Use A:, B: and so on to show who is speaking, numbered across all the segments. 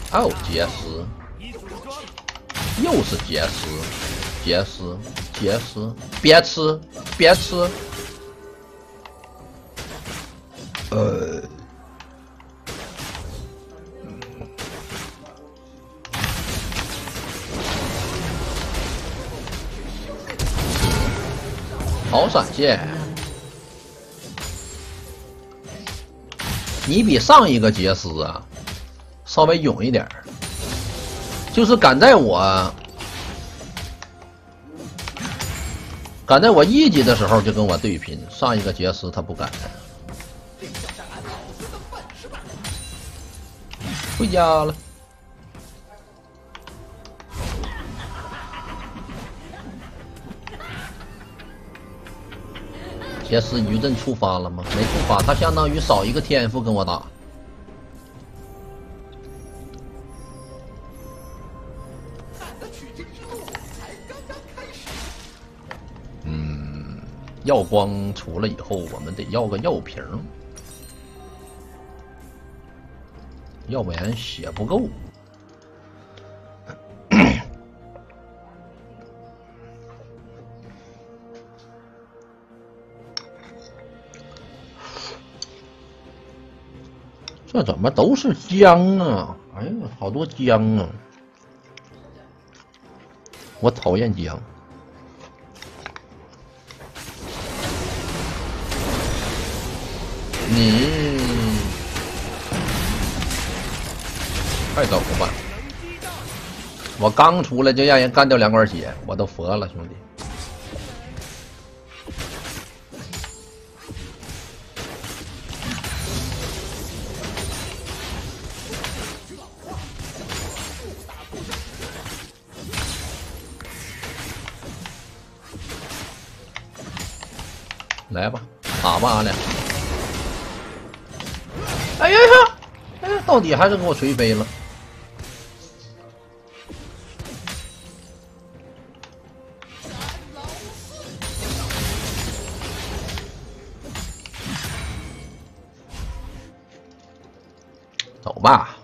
A: 哦，结石，又是结石，结石，结石，别吃，别吃。好闪现，你比上一个杰斯啊稍微勇一点，就是赶在我1级的时候就跟我对拼，上一个杰斯他不敢。回家了。杰斯余震触发了吗？没触发，他相当于少一个天赋跟我打。药光出了以后，我们得要个药瓶，要不然血不够。这怎么都是姜啊？哎呀，好多姜啊！我讨厌姜。你快走吧！我刚出来就让人干掉2管血，我都佛了，兄弟！来吧，打吧，阿亮！哎呀呀！哎呀，到底还是给我锤飞了。走吧，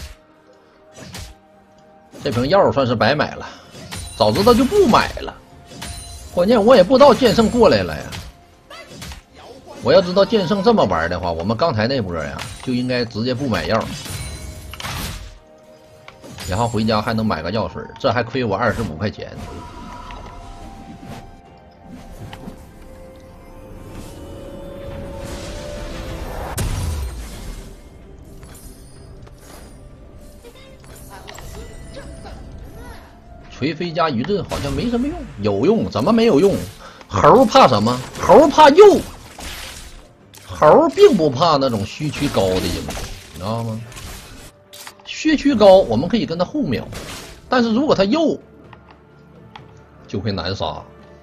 A: 这瓶药算是白买了，早知道就不买了。关键我也不知道剑圣过来了呀。我要知道剑圣这么玩的话，我们刚才那波呀就应该直接不买药，然后回家还能买个药水，这还亏我25块钱。锤飞加余震好像没什么用，有用？怎么没有用？猴怕什么？猴怕鼬。猴并不怕那种虚区高的英雄，你知道吗？血区高我们可以跟他互秒，但是如果他鼬，就会难杀。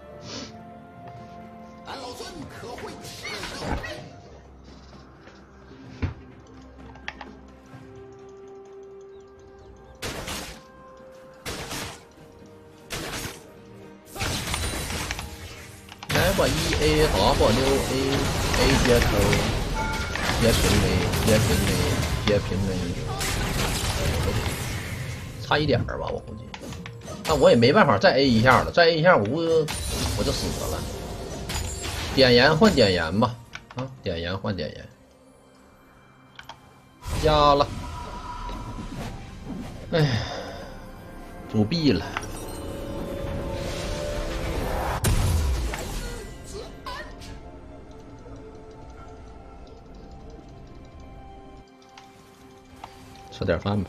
A: 来吧，EA WA接头，接平 A， 接平 A， 接平 A， 差一点吧，我估计。但我也没办法再 A 一下了，再 A 一下我就死了。点燃换点燃吧，啊，点燃换点燃，加了。哎，主币了。吃点饭吧。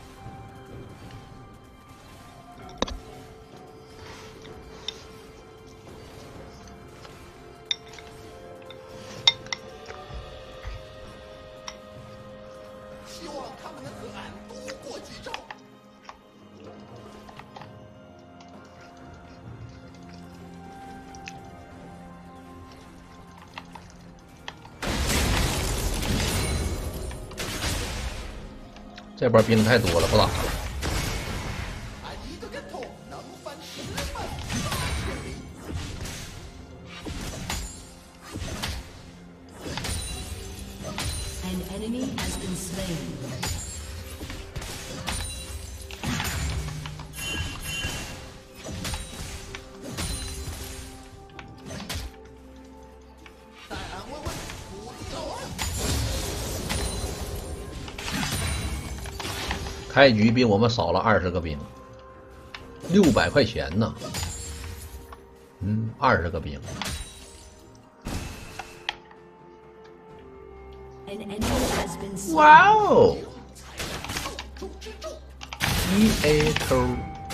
A: 希望他们能和俺多过几招。这波兵太多了，不打了。 开局比我们少了20个兵，600块钱呢。20个兵。哇哦！EA 偷。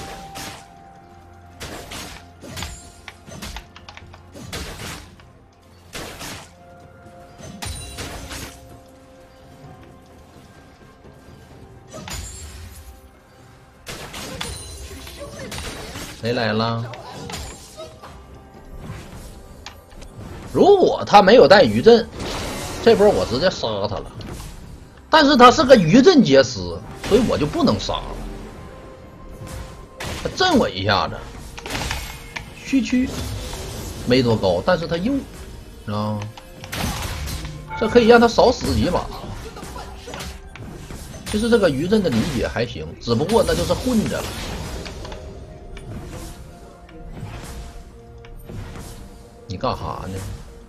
A: 谁来了？如果他没有带余震，这波我直接杀他了。但是他是个余震结师，所以我就不能杀了。他震我一下子，虚区没多高，但是他用啊，这可以让他少死几把。其实这个余震的理解还行，只不过那就是混着了。你干哈呢？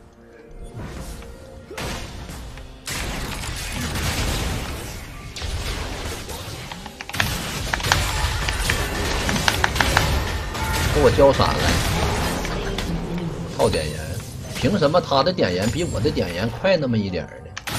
A: 给我交闪来，靠点燃！凭什么他的点燃比我的点燃快那么一点呢？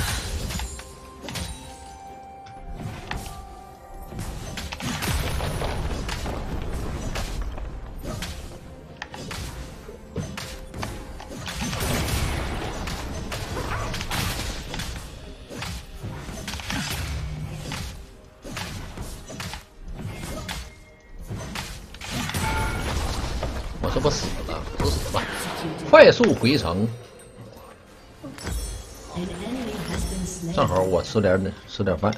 A: 我这不死了，死死吧！快速回城，正好我吃点饭。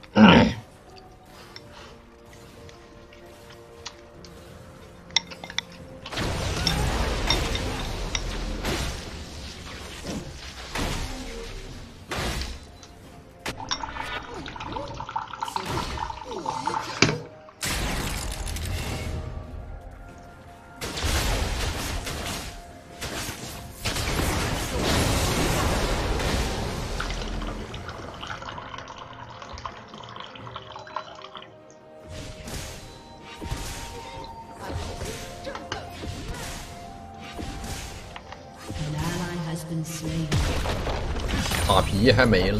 A: 塔皮还没了。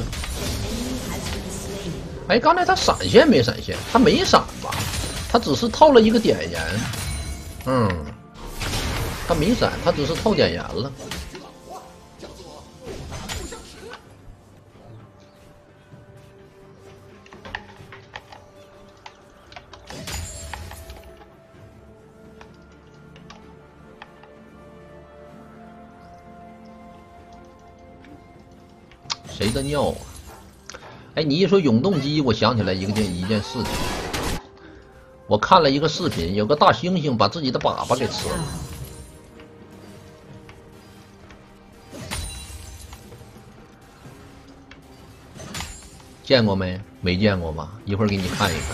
A: 哎，刚才他闪现没闪现？他没闪吧？他只是套了一个点燃。他没闪，他只是套点燃了。谁的尿啊？哎，你一说永动机，我想起来一件事情。我看了一个视频，有个大猩猩把自己的粑粑给吃了。见过没？没见过吧？一会儿给你看一看。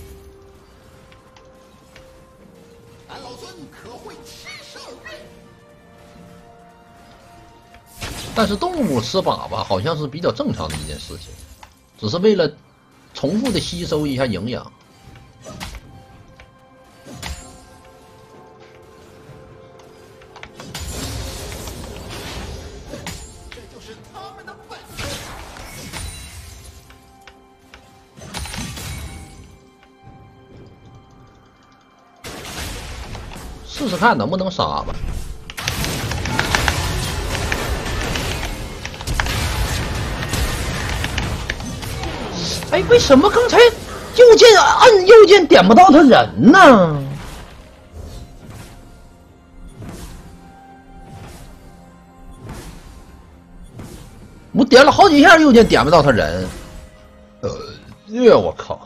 A: 但是动物吃粑粑好像是比较正常的一件事情，只是为了重复的吸收一下营养。试试看能不能杀吧。哎，为什么刚才右键按右键点不到他人呢？我点了好几下右键点不到他人。我靠！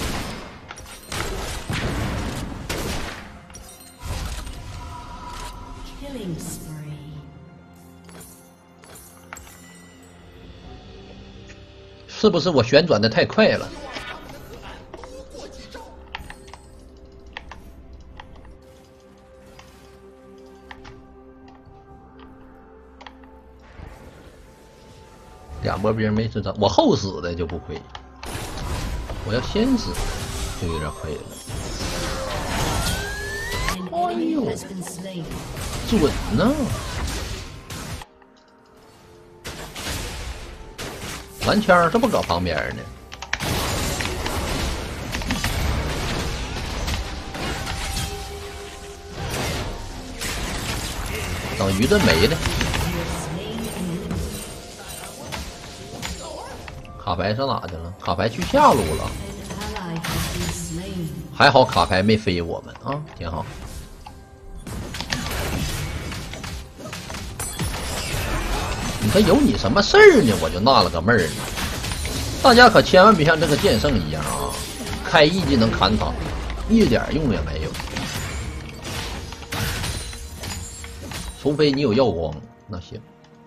A: 是不是我旋转的太快了？两波兵没吃着，我后死的就不亏，我要先死。 就有点亏了。哎呦，准呢！蓝枪这不搁旁边呢。等鱼盾没了。卡牌上哪去了？卡牌去下路了。还好卡牌没飞我们啊，挺好。你说有你什么事儿呢？我就纳了个闷儿呢。大家可千万别像这个剑圣一样啊，开一技能砍塔，一点用也没有。除非你有耀光，那行。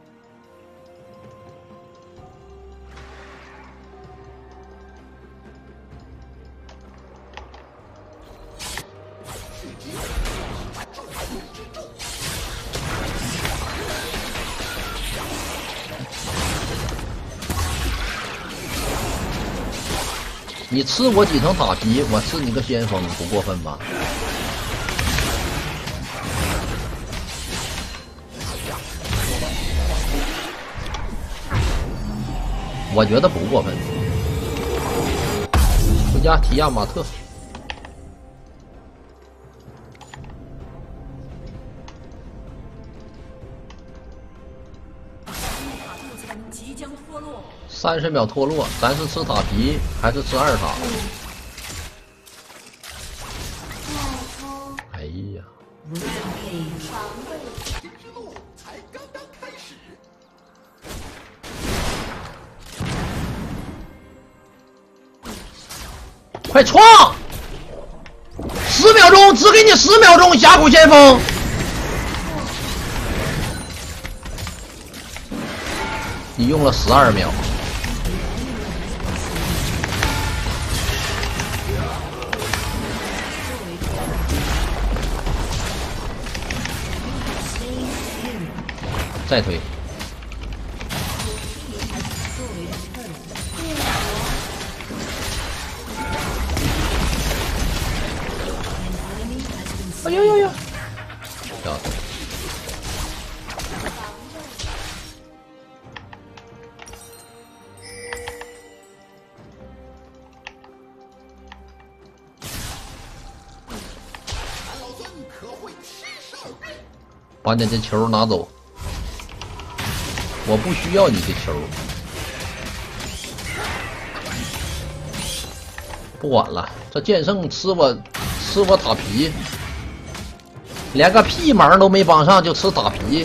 A: 你吃我几层塔皮，我吃你个先锋，不过分吧？我觉得不过分。回家提亚马特。30秒脱落，咱是吃塔皮还是吃2塔？哎呀！快创！10秒钟，只给你10秒钟，峡谷先锋。你用了12秒。再推。哎呦呦呦！笑死！把你这球拿走，我不需要你的球。不管了，这剑圣吃我塔皮。连个屁忙都没帮上就吃打皮，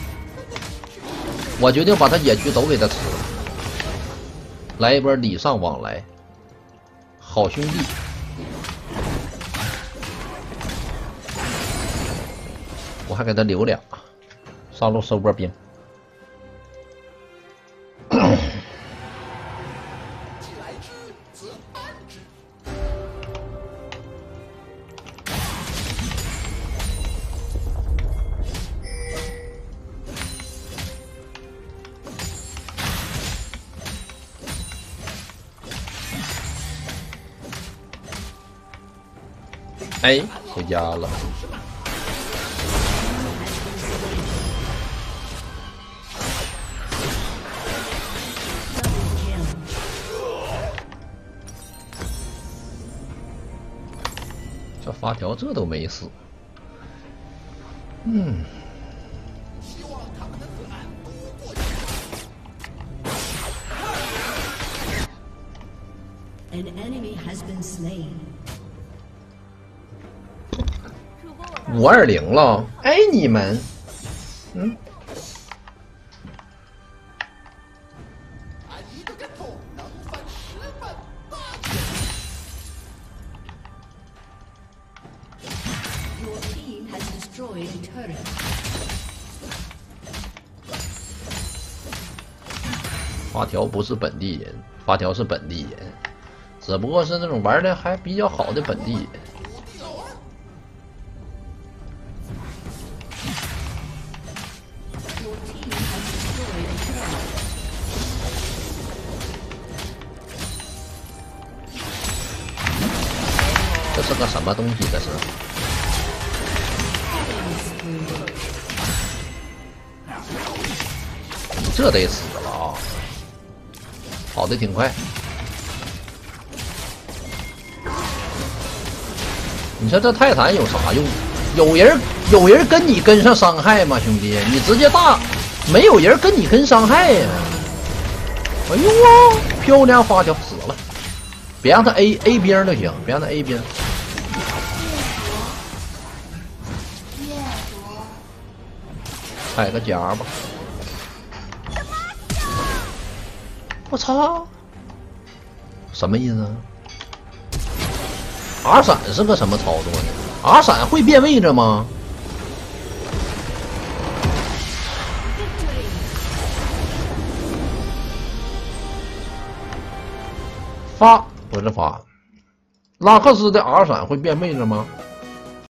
A: 我决定把他野区都给他吃了，来一波礼尚往来，好兄弟。我还给他留俩，上路收波兵。哎，回家了。这发条这都没死。嗯。
B: An enemy has been slain.
A: 520了，哎，你们，
B: Your team has destroyed a turret.
A: 发条不是本地人，发条是本地人，只不过是那种玩的还比较好的本地人。 个什么东西？这是？这得死了啊！跑得挺快。你说这泰坦有啥用？有人跟你跟上伤害吗，兄弟？你直接大，没有人跟你跟伤害呀、哎呦啊，漂亮花椒死了，别让他 A 兵就行，别让他 A 兵。开个家吧。我操，什么意思？R闪是个什么操作呢 ？R闪会变位置吗？不是发，拉克斯的 R 闪会变位置吗？